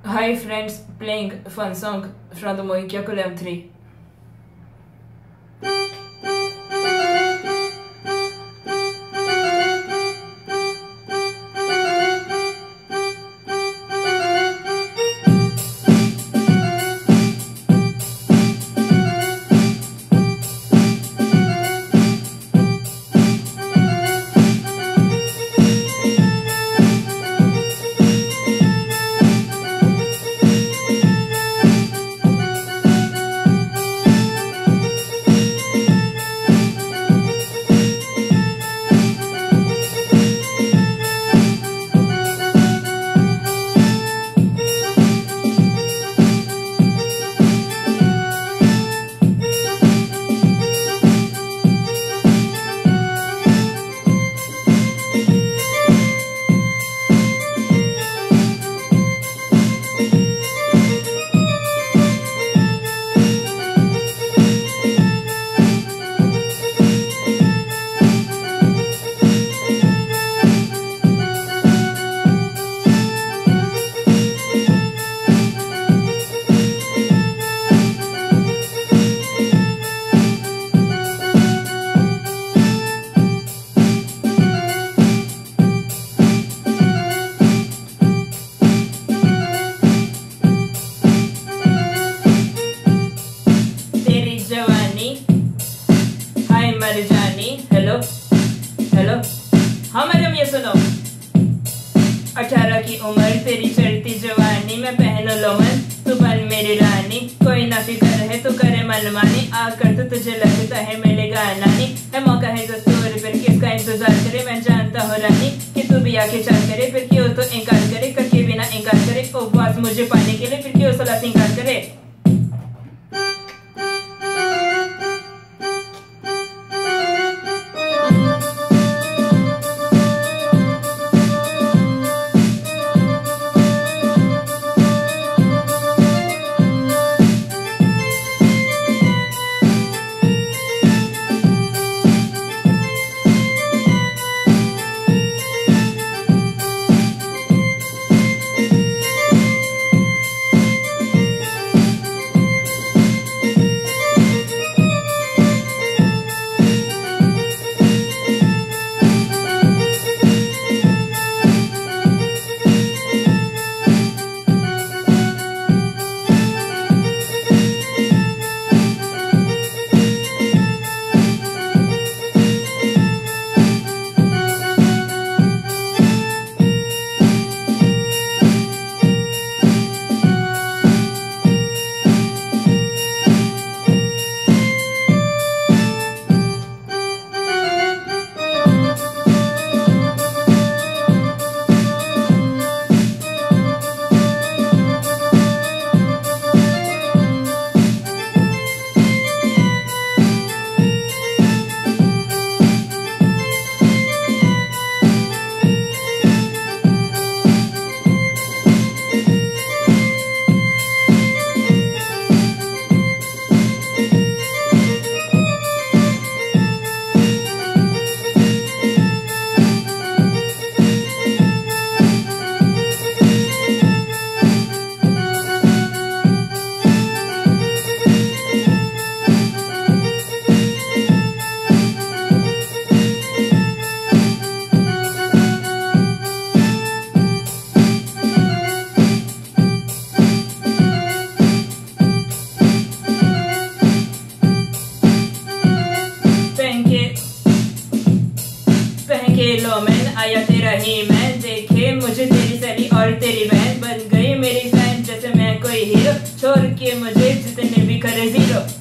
Hi friends, playing a fun song from the movie Kyakulam 3. मर जानी hello hello हाँ madam ये सुनो 18 की उम्र तेरी चढ़ती जवानी मैं पहनो लो मन तू बन मेरी रानी कोई ना फिक्र है तू करे मनमानी आकर तो तुझे लगता है मिलेगा नानी है मौका है दस्तूर फिर किसका इंतजार करे मैं जानता हूँ रानी कि तू भी आके चाल करे फिर क्यों तो इनकार करे करके बिना इनकार करे उपवास मुझे पाने के लिए फिर क्यों सलाह इंकार करे। आया तेरा ही मैं देखे मुझे तेरी सहेली और तेरी बहन बन गई मेरी फैन जैसे मैं कोई हीरो छोड़ के मुझे जितने भी करे जीरो।